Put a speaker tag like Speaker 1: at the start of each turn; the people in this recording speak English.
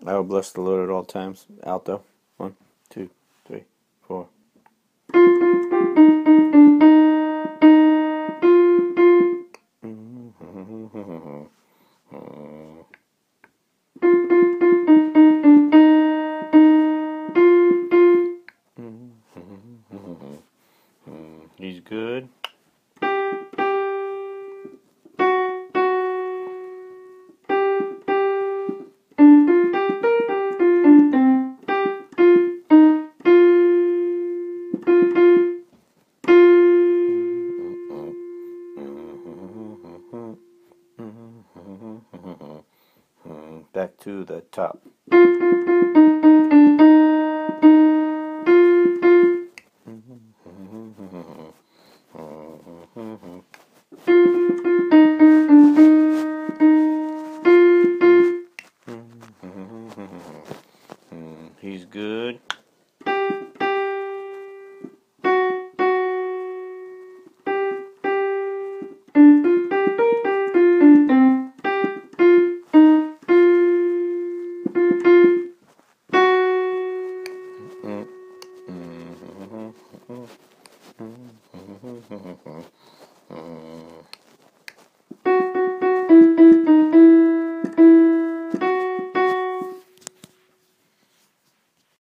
Speaker 1: I will bless the Lord at all times. Alto. 1, 2, 3, 4. He's good. Back to the top. He's good.